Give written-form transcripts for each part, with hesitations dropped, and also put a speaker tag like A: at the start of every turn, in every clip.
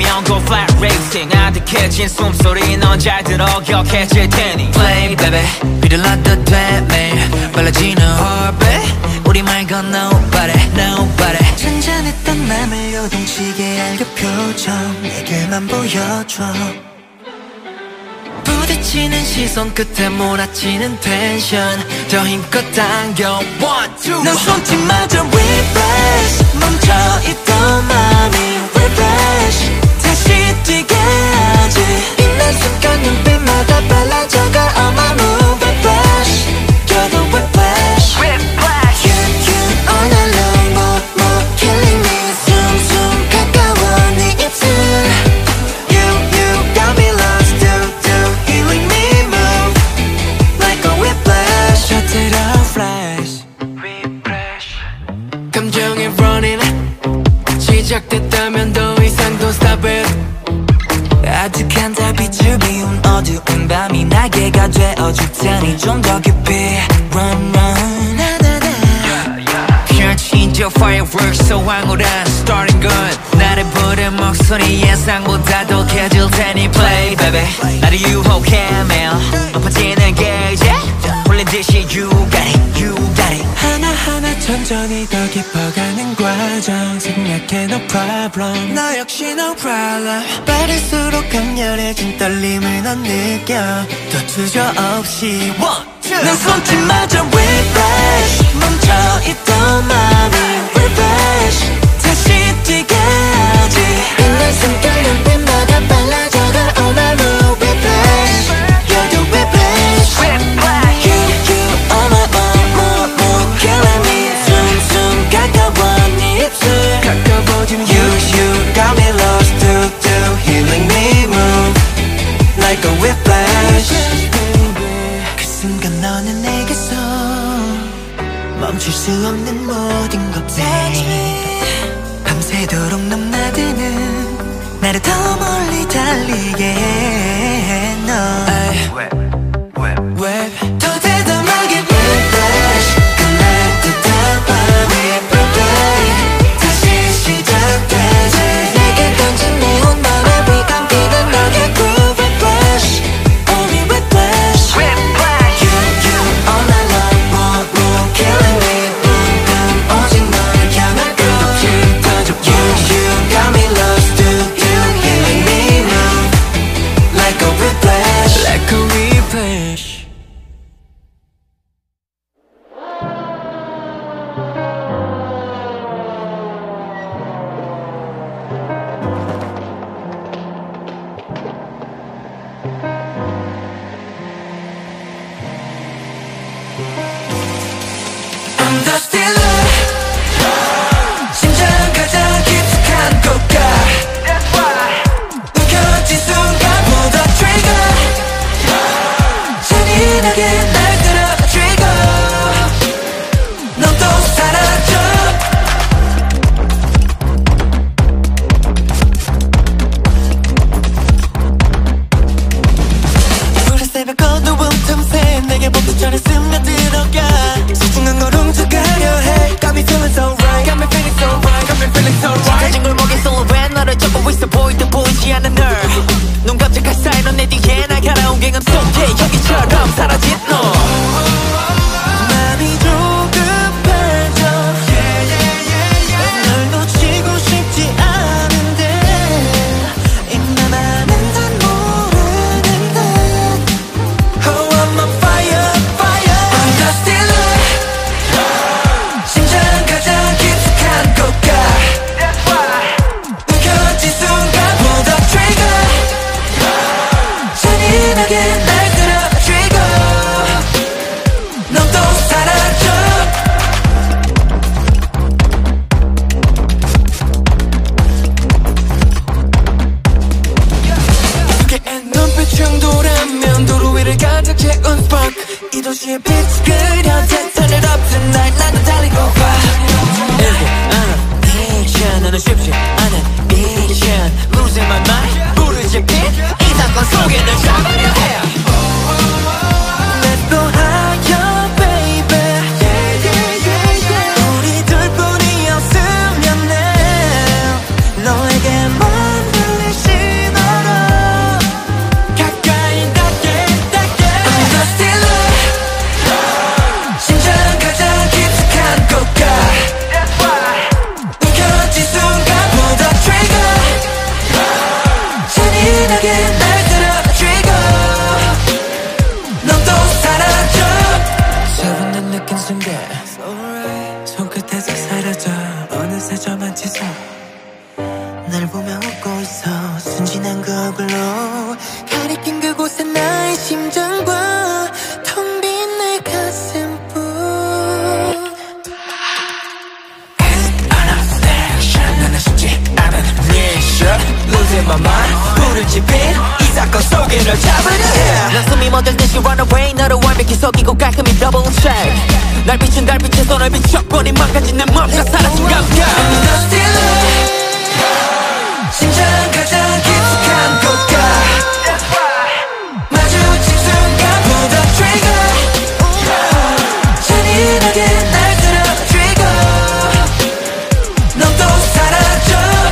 A: 멈추면 go flat racing 아득해진 숨소리 넌 잘 들어 기억해질 테니 Play baby 비를 놔도 돼 매일 빨라지는 heartbeat 우리말 건 nobody nobody
B: 잔잔했던 맘을 요동치게 할 그 표정 내게만 보여줘 부딪히는 시선 끝에 몰아치는 텐션 더 힘껏 당겨 One, two 넌 손짓마저 refresh 멈춰있던 맘이 refresh 다시 뛰게 하지 빛난 순간 눈빛마다 빨라져가 all my move refresh You're the whiplash You all alone more killing me 숨숨 가까워 네 입술 You got me lost do healing me move like a whiplash Shut it off flash refresh 감정이 running 시작됐다면 더 이상 don't stop it 아득한 달빛을 비운 어두운 밤이 날개가 되어줄 테니 좀 더 깊이 run run
A: 펼친 저 fireworks 소 황홀한 starting gun 나를 부른 목소리 예상보다 더 캐질 테니 play baby 나를 유혹해 매일 높아지는 gauge 홀린 듯이 you got it you got it
B: 하나하나 천천히 더 깊어가는 과정 생략해 no problem 너 역시 no problem 빠를수록 강렬해진 떨림을 넌 느껴 더 주저없이 one, two 넌 손짓마저 refresh 멈춰있던 맘이 refresh 다시 뛰게 하지 빛난 순간 눈빛마다 빨라져가 all my move refresh You're the whiplash You are my more killing me 숨숨 가까워 네 입술 가까워지는 You got me lost do healing me move like a whiplash 그 순간 너는 내게서 멈출 수 없는 모든 것들 밤새도록 넘나드는 나를 더 멀리 달리게 해 너 더 대담하게 refresh 그날 듯한 밤이 replay 다시 시작되지 내게 던진 내온 맘에 위감기는 너의 groove refresh only refresh You all alone more killing me 오직 너를 향한 끝없이 터져 You got me lost do healing me move like a whiplash like a whiplash I'm the stealer 심장 가장 깊숙한 곳가 움켜쥔 순간 pull the trigger 잔인하게 날 끌어 trigger 넌 또 사라져 우리 새벽 어두운 틈새 내게 보기 전에 스며들어가 소중한 걸 훔쳐가려 해 Got me feeling so right Got me feeling so right Got me feeling so right 짙어진 골목의 silhouette 너를 잡고 있어 보일 듯 보이지 않는 널 눈 깜짝할 사이 넌 내 뒤에 날아온 갱음 속에 여기처럼 사라진 너 맘이 조급해져 널 놓치고 싶지 않은데 이 맘만은 난 모르는데 Oh I'm on fire fire I'm the stealer 심장 가장 깊숙한 곳가 움켜쥔 순간 pull the trigger 잔인하게 날 끌어 trigger 넌 또 사라져 두개의 눈빛 돌아면 도로 위를 가득 채운 spark 이 도시의 빛이 그려 turn it up tonight 나는 달리고 가 일곱 하나 미션 너는 쉽지 않은 미션 losing my mind 부르지 빛 이 사건 속에 널 잡으려 해 Let's go higher baby 우리 둘뿐이었으면 해 너에게만 들릴 저글로 가리킨 그곳에 나의 심장과 텅 빈 내 가슴뿐. 나는 쉽지 않은 미션 Losing my mind 불을 지핀 이 사건 속에 널 잡으려 해.
A: 난 숨이 멎을 듯이 run away 너를 완벽히 속이고 깔끔히 double check. 날 비춘 달빛에 손을 비춰버린 망가진 내 맘과 사라진 감각.
B: 심장 가장 깊숙한 곳가 마주친 순간 pull the trigger 잔인하게 날 쓰러뜨리고 넌 또 사라져.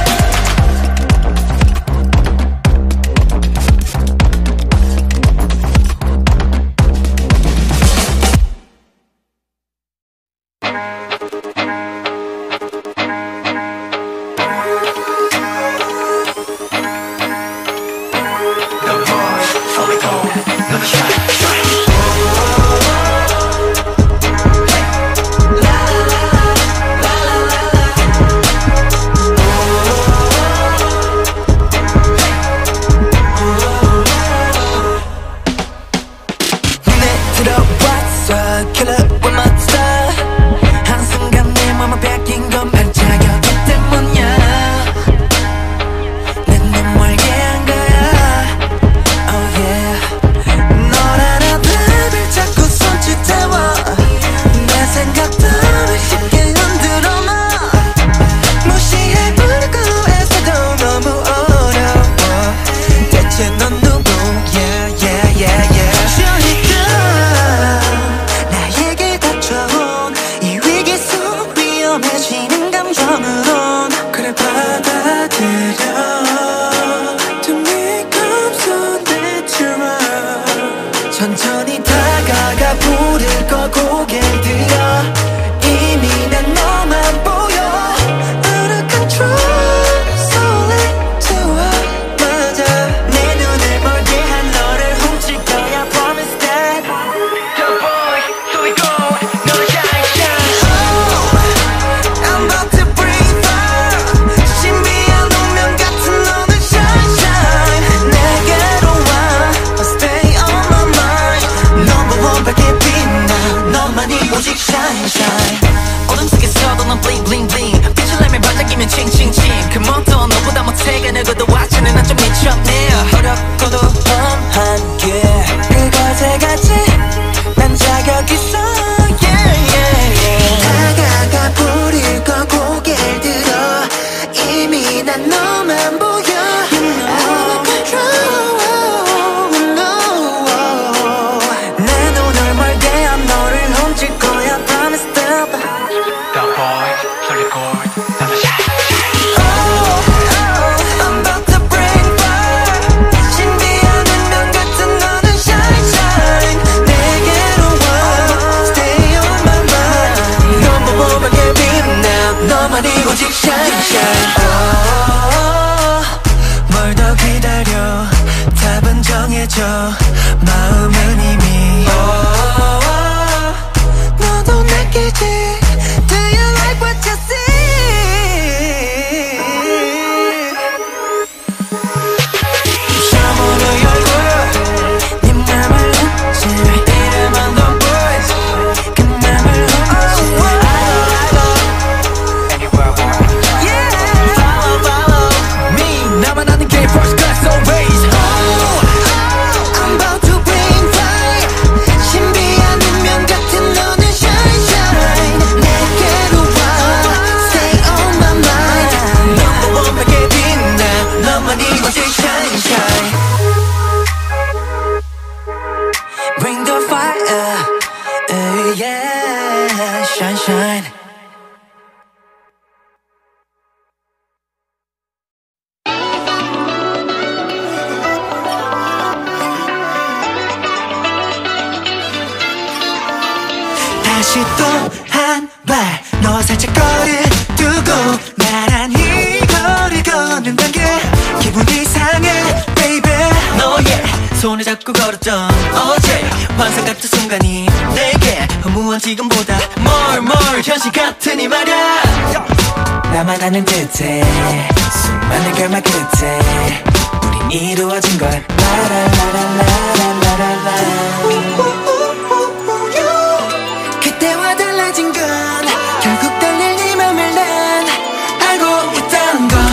B: Killer with my style 한순간 내 맘을 뺏긴 건 반짝였기 때문이야. 내 눈 멀게 한 거야. Oh yeah. 너라는 뱀을 자꾸 손짓해와 내 생각들을 쉽게 흔들어 놔. 무시해 부르고 애써도 너무 어려워. 대체 넌 누구? Yeah yeah yeah yeah. 위험해지는 감정으론 그래 받아들여. To me comes on natural. 천천히 다가가 부를 거 고개 들여. 이미 난 너만 보여. Out of control so late to 맞아. 내 눈을 멀게 한 너를 훔칠 거야. Promise that The boy, so we go. 너를 shine shine. I'm about to bring fire. 신비한 운명 같은 너는 shine shine. 내게로 와 Stay on my mind. Number one 밝게 빛나 너만이 오직 shine shine.
A: 어둠 속에서도 넌 bling bling bling. 빛을 내면 반짝이면 칭칭칭. 그 뭐도 너보다 못해 가늘고도 와치는 난 좀 미쳤네.
B: 어렵고도 험한 길 그것에 같이 난 자격 있어. Yeah yeah yeah. 다가가 부릴 거 고개를 들어. 이미 난 너만 보여. Out of control no. 내 눈을 멀게 한 너를 훔칠 거야. Promise stop.
C: The boy, so we go.
B: I'm about to bring fire. 신비한 운명 같은 너는 shine shine. 내게로 와 Stay on my mind. Number one 밝게 빛나 너만이 오직 shine shine. 뭘 더 기다려 답은 정해져. 마음은 이미 너도 느끼지. Do you like what you see? 샤머의 얼굴 네 맘을 훔칠 이름은 Don't Boys. 그 맘을 훔칠
C: Anywhere I want.
B: Yeah. Follow follow me. 나만 아는 게 first class always. I'm about to bring fire. 신비한 운명 같은 너는 shine shine. 내게로 와 Stay on my mind. Number one 밝게 빛나 너만이 오직 shine shine. Bring the fire. Yeah. Shine shine. 다시 또 한 발 너와 살짝 거리를 두고 나란히 거리 걷는 단계 기분 이상해 baby. 너의 손을 잡고 걸었던 어제 환상 같은 순간이 내게 허무한 지금보다 more 현실 같으니 말야. 나만 아는 듯해 수많은 결말 끝에 우린 이루어진 걸 라라라라라라라라 그때와 달라진 건 결국 떨릴 네 맘을 난 알고 있다는 거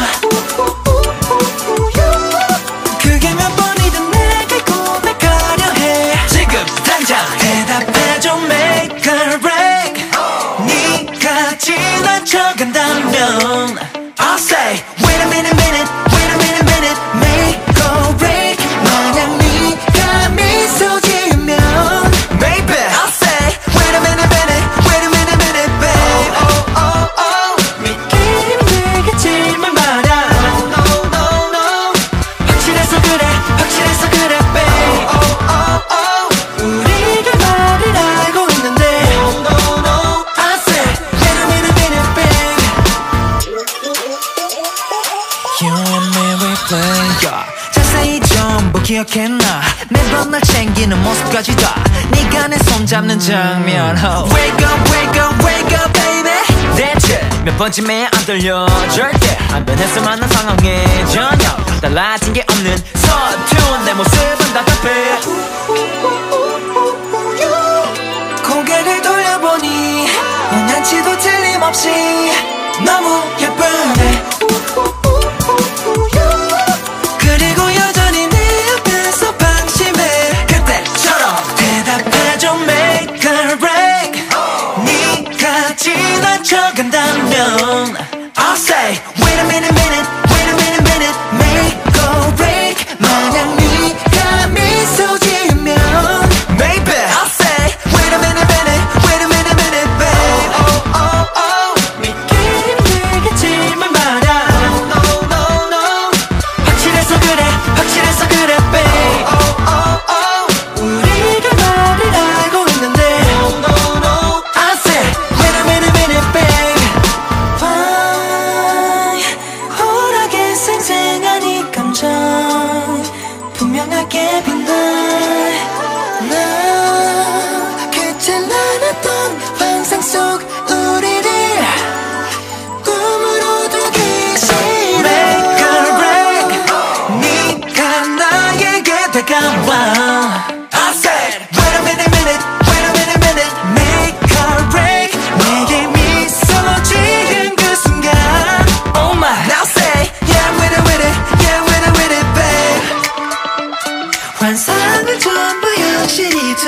B: 그게 몇 번이든 내게 고백하려 해 지금 당장 대답해줘 make or break 네가 지나쳐간다면 I'll say wait a minute minute wait a minute minute make or break 만약 네가 미소 지으면 maybe I'll say wait a minute minute wait a minute minute babe oh oh oh 믿기 힘들겠지만 말야 no no no 확실해서 그래 babe oh oh oh 우리가 말을 알고 있는데 no no no I'll say wait a minute minute babe You and me we play 자세히 전부 기억해놔 매번 날 챙기는 모습까지 다 네가 내 손 잡는 장면 Wake up wake up wake up baby 대체 몇 번쯤에 안 떨려 절대 안 변했어 많은 상황에 전혀 달라진 게 없는 서툰 내 모습은 답답해 고개를 돌려보니 원한치도 틀림없이 너무 예쁘네 그리고 여전히 내 앞에서 방심해 그때처럼 대답해줘 make or break 네가 지나쳐간다면 I'll say wait a minute minute wait a minute minute make or break 만약 네가 미소 지으면 maybe I'll say wait a minute minute wait a minute minute babe oh oh oh 믿기 힘들겠지만 말야 no no no 확실해서 그래 babe oh oh oh 우리가 말을 알고 있는데 no no no I'll say wait a minute minute babe Why 홀하게 생생한 이 감정 분명하게 빛나 나 그때 나눴던 환상 속 우리를 꿈으로 두기 싫어 Make or break 네가 나에게 다가와 I said wait a minute minute wait a minute minute make or break 내게 미소 지은 그 순간 Oh my now say yeah I'm with it yeah with it babe 환상은 전부 현실이 돼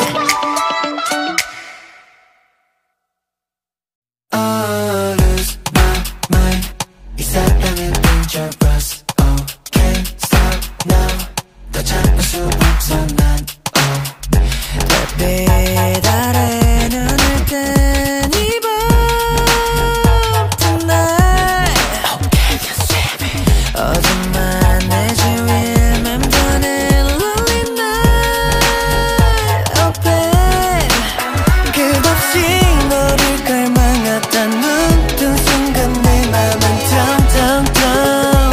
B: Oh lose my mind 이 사랑은 dangerous Oh can't stop now 더 참을 수 없어 난 Oh 별빛 아래 눈을 뜬 이 밤 tonight Oh can you see me 어둠만 내 주위에 맴도는 lonely night Oh babe 끝없이 너를 갈망했던 눈뜬 순간 내 맘은 텅텅텅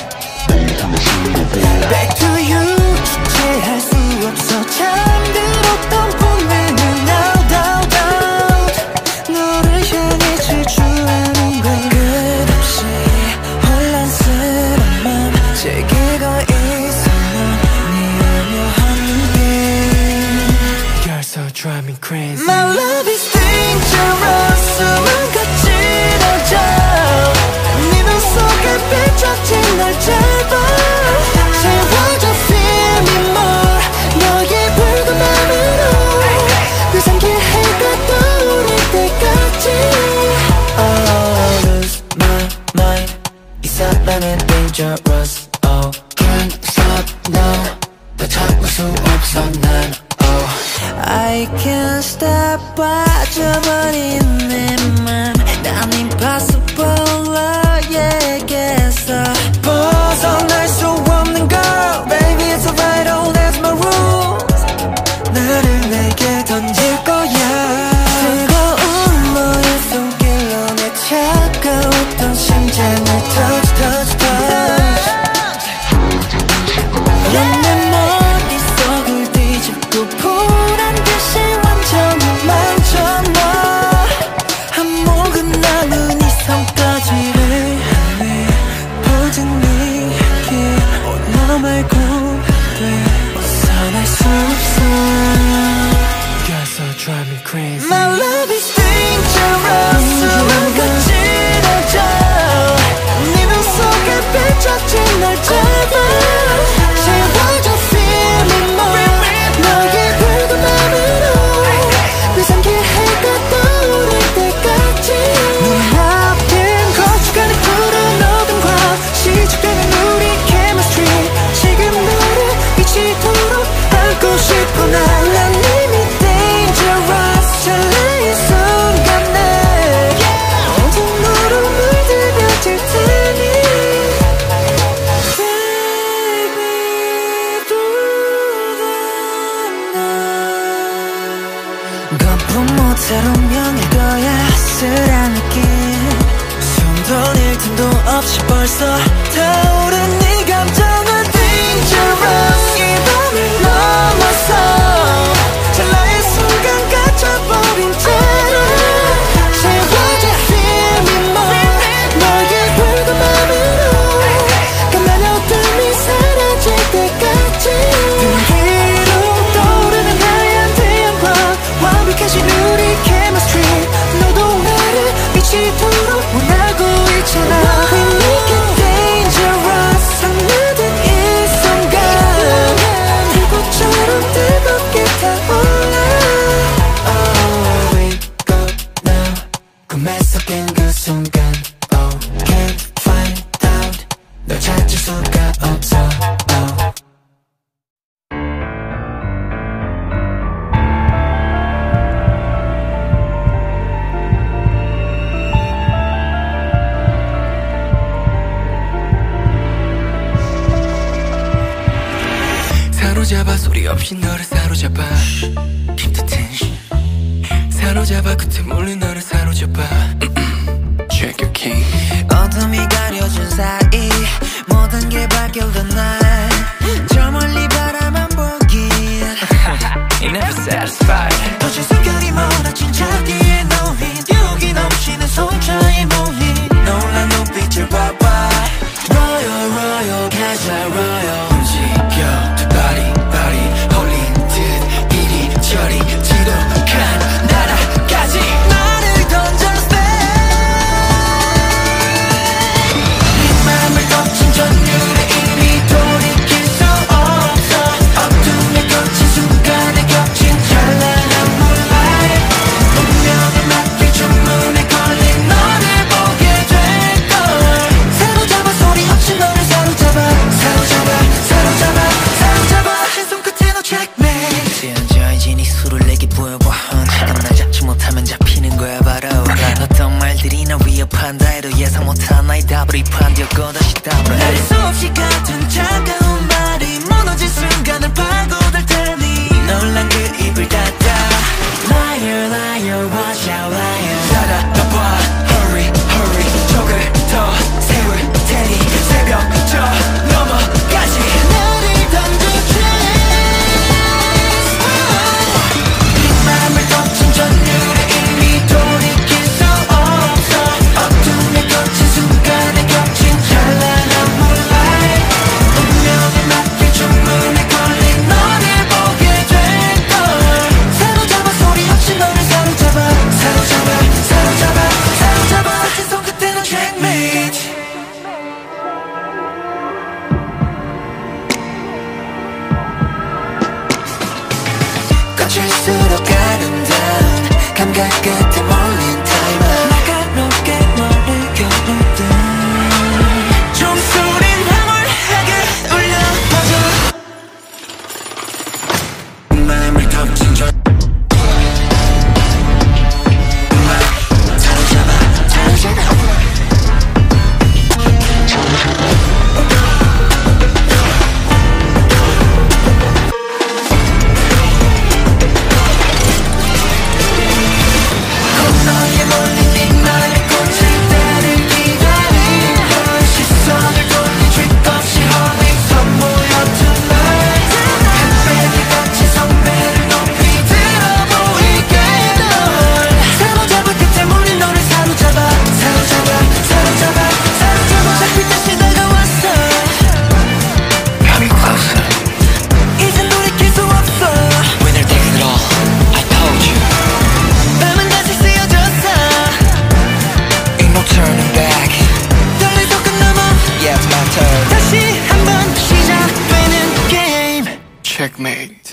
B: Back to you 주체할 수 없어 잠들었던 봄에는 out out out 너를 향해 질주하는 건 끝없이 혼란스러운 맘 즐기고 있어 넌네 오묘한 눈빛 You're so driving me crazy My love is dangerous 숨은 거칠어져 네 눈 속에 비춰진 널 잡아 채워져 feel me more 너의 붉은 맘으로 불삼킬 해가 떠오를 때까지 Oh lose my mind 이 사랑은 dangerous Oh can't stop now 더 참을 수 없어 난 Oh I can't stop 빠져버린 내 맘 난 impossible 너에게서 벗어날 수 없는 girl Baby it's alright oh that's my rules 나를 내게 던질 거야 뜨거운 너의 손길로 내 차가웠던 심장을 touch touch touch 넌 내 머릿속을 뒤집고 보란 듯이 완전히 망쳐놔 한 모금 남은 이 손까지를 보지 새로운 명일 거야 쓰란 느낌 숨도 낼 틈도 없이 벌써 타오른 네 감정은 dangerous 이 밤을 넘어서 찰나의 순간 갇혀버린 채로 채워질 feeling more 너의 붉은 맘으로 가만히 어둠이 사라질 때까지 등 위로 떠오르는 하얀 태양광 완벽하신 우리 chemistry 너도 나를 미치도록 원하고 있잖아 We make it dangerous 상나든 이 순간 불꽃처럼 뜨겁게 타올라 Oh wake up now 꿈에 섞인 그 순간 Oh can't find out 널 찾을 수가 없어 Oh 사로잡아 소리 없이 너를 사로잡아 Keep the tension 사로잡아 끝에 몰린 너를 사로잡아 Check your king 어둠이 가려진 사이 모든 게 바뀌던 날 저 멀리 바라만 보긴
A: You're never satisfied
B: 어제 숨결이 멀어진 자리에 놓인 기억이 넘치는 손차에 모인 놀란 눈빛을 봐봐 Royal Royal 가자 Royal 움직여 두 발이 홀린 듯 이리저리 지독한 나라까지 나를 던져서 네 맘을 덮친 전율에 이미 돌이킬 수 없어 어둠에 걷힌 순간에 겹친 찬란한 moonlight 운명에 맡길 주문에 걸린 너를 보게 될걸 사로잡아 소리 없이 너를 사로잡아 한 손끝에 너 checkmate
A: 지연져야지 네 술을 내게 보여봐 지금 날 잡지 못하면 잡히는 거야 바로 어떤 말들이 날 위협한다 해도 예상 못한 나의 답을 입한뒤었고 다시 답을
B: 알 수 없이 같은 차가운 말이 무너질 순간을 파고들 테니 놀란 그 입을 닫아 Liar liar watch out liar 따라가봐 Hurry hurry 촉을 더 세울 테니 새벽 저 넘어까지 나를 던져줘 네 맘을 덮친 전율에 이미 돌이킬 수 없어 어둠에 걷힌 순간에 겹친 찬란한 moonlight 운명에 맡길 주문에 걸린 너를 보게 될걸 사로잡아 소리 없이 너를 사로잡아 한 손끝에 너 checkmate 거칠수록 아름다운 감각 끝에 몰린 타이머 날카롭게 널 느껴볼 때 종소린 황홀하게 울려 퍼져 마음을 덮친 저 사로잡아 너의 몰린 네 말에 꽂힐 때를 기다린 널 시선을 돌린 죗 없이 홀리서 모여 tonight 햇볕이 갇힌 선배를 높이 들어 보이게 널 사로잡아 끝에 몰린 너를 사로잡아 잡힐 듯이 다가왔어
A: Coming closer
B: 이젠 돌이킬 수 없어
A: Winner takes it all I told you
B: 밤은 다시 쓰여졌어
A: Ain't no turning back
B: 떨리도 끝넘어
A: Yeah it's my turn
B: 다시 한번 시작되는 게임
A: Checkmate